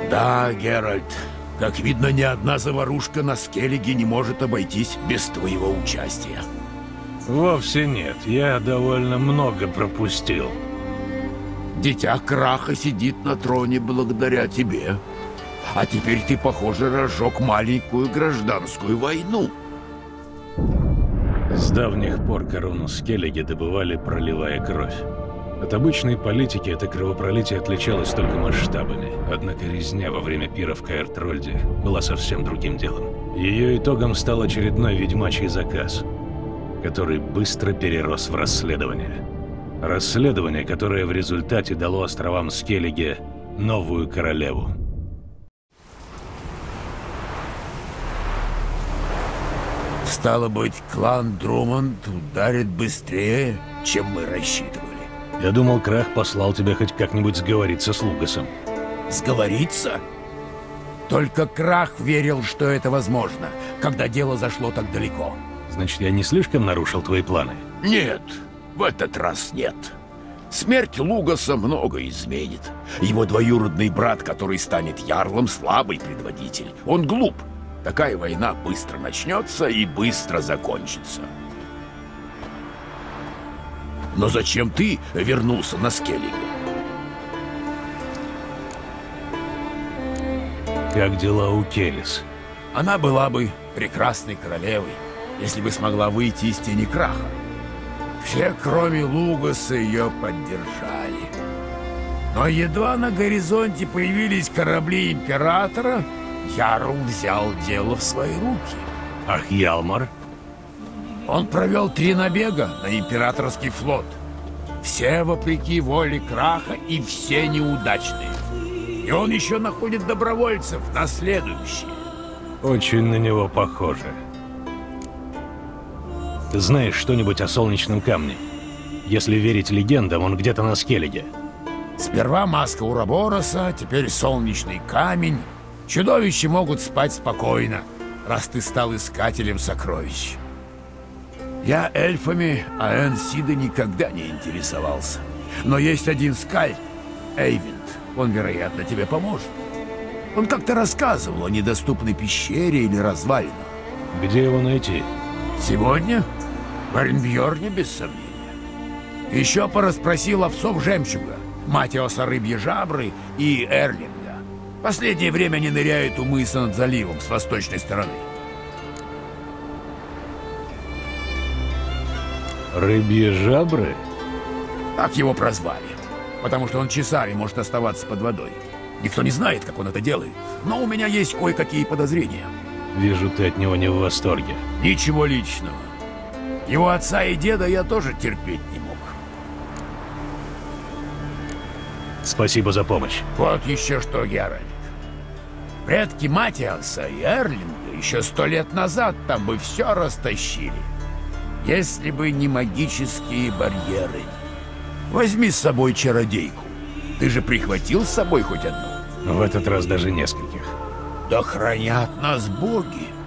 Да, Геральт. Как видно, ни одна заварушка на Скеллиге не может обойтись без твоего участия. Вовсе нет. Я довольно много пропустил. Дитя Краха сидит на троне благодаря тебе. А теперь ты, похоже, разжег маленькую гражданскую войну. С давних пор корону Скеллиги добывали, проливая кровь. От обычной политики это кровопролитие отличалось только масштабами. Однако резня во время пира в Каэр-Трольде была совсем другим делом. Ее итогом стал очередной ведьмачий заказ, который быстро перерос в расследование. Расследование, которое в результате дало островам Скеллиге новую королеву. Стало быть, клан Друмонд ударит быстрее, чем мы рассчитывали. Я думал, Крах послал тебя хоть как-нибудь сговориться с Лугасом. Сговориться? Только Крах верил, что это возможно, когда дело зашло так далеко. Значит, я не слишком нарушил твои планы? Нет, в этот раз нет. Смерть Лугаса много изменит. Его двоюродный брат, который станет ярлом, слабый предводитель. Он глуп. Такая война быстро начнется и быстро закончится. Но зачем ты вернулся на Скеллиге? Как дела у Келис? Она была бы прекрасной королевой, если бы смогла выйти из тени Краха. Все, кроме Лугаса, ее поддержали. Но едва на горизонте появились корабли Императора, Ярл взял дело в свои руки. Ах, Ялмар? Он провел 3 набега на Императорский флот. Все вопреки воле Краха и все неудачные. И он еще находит добровольцев на следующие. Очень на него похоже. Ты знаешь что-нибудь о Солнечном камне? Если верить легендам, он где-то на Скеллиге. Сперва маска Урабороса, теперь солнечный камень. Чудовища могут спать спокойно, раз ты стал искателем сокровищ. Я эльфами, а Энсида никогда не интересовался. Но есть один скальд, Эйвинд. Он, вероятно, тебе поможет. Он как-то рассказывал о недоступной пещере или развалинах. Где его найти? Сегодня? В Аренбьорне, без сомнения. Еще порасспросил овцов Жемчуга, Матиоса Рыбьи Жабры и Эрлинга. Последнее время они ныряют у мыса над заливом с восточной стороны. Рыбьи Жабры? Так его прозвали, потому что он часами может оставаться под водой. Никто не знает, как он это делает, но у меня есть кое-какие подозрения. Вижу, ты от него не в восторге. Ничего личного. Его отца и деда я тоже терпеть не мог. Спасибо за помощь. Вот еще что, Геральт. Предки Матиаса и Эрлинга еще 100 лет назад там бы все растащили. Если бы не магические барьеры. Возьми с собой чародейку. Ты же прихватил с собой хоть одну? В этот раз даже нескольких. Да хранят нас боги.